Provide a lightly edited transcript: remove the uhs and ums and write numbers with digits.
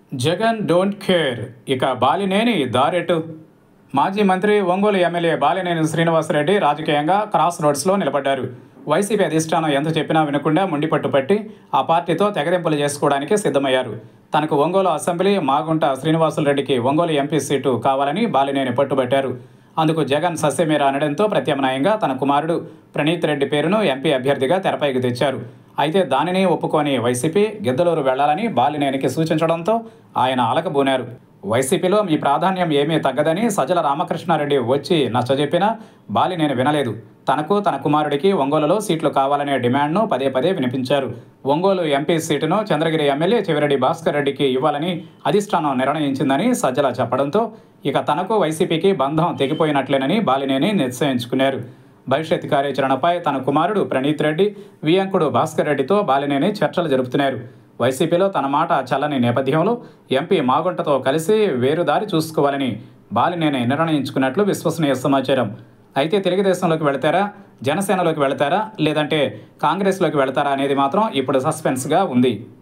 Jagan don't care, ఇక బాలినేని దారెటు. మాజీ మంత్రి ఒంగోలు ఎమ్మెల్యే బాలినేని శ్రీనివాసరెడ్డి రాజకీయంగా క్రాస్ రోడ్స్లో నిలబడ్డారు. వైసీపీ అధిష్టానం ఎంత చెప్పినా వినకుండా మొండిపట్టు పట్టి ఆ పార్టీతో తెగదెంపులు చేసుకోవడానికి సిద్ధమయ్యారు. తనకు ఒంగోలు అసెంబ్లీ, మాగుంట శ్రీనివాసులరెడ్డికి ఒంగోలు ఎంపీ సీటు కావాలని బాలినేని పట్టుబట్టారు. అందుకు జగన్ సస్యమీర అనడంతో ప్రత్యామ్నాయంగా తన కుమారుడు ప్రణీత్ రెడ్డి పేరును ఎంపీ అభ్యర్థిగా తెరపైకి తెచ్చారు. అయితే దానిని ఒప్పుకొని వైసీపీ గిద్దలూరు వెళ్లాలని బాలినేనికి సూచించడంతో ఆయన అలకబూనారు. వైసీపీలో మీ ప్రాధాన్యం ఏమీ తగ్గదని సజ్జల రామకృష్ణారెడ్డి వచ్చి నచ్చజెప్పినా బాలినేని వినలేదు. తనకు తన కుమారుడికి ఒంగోలులో సీట్లు కావాలనే డిమాండ్ను పదే పదే వినిపించారు. ఒంగోలు ఎంపీ సీటును చంద్రగిరి ఎమ్మెల్యే చెవిరెడ్డి భాస్కర్ రెడ్డికి ఇవ్వాలని అధిష్టానం నిర్ణయించిందని సజ్జల చెప్పడంతో ఇక తనకు వైసీపీకి బంధం తెగిపోయినట్లేనని బాలినేని నిశ్చయించుకున్నారు. భవిష్యత్ కార్యాచరణపై తన కుమారుడు ప్రణీత్ రెడ్డి, వియంకుడు భాస్కర్ రెడ్డితో బాలినేని చర్చలు జరుపుతున్నారు. వైసీపీలో తన మాట చల్లని నేపథ్యంలో ఎంపీ మాగుంటతో కలిసి వేరుదారి చూసుకోవాలని బాలినేని నిర్ణయించుకున్నట్లు విశ్వసనీయ సమాచారం. అయితే తెలుగుదేశంలోకి వెళతారా, జనసేనలోకి వెళతారా, లేదంటే కాంగ్రెస్లోకి వెళతారా అనేది మాత్రం ఇప్పుడు సస్పెన్స్గా ఉంది.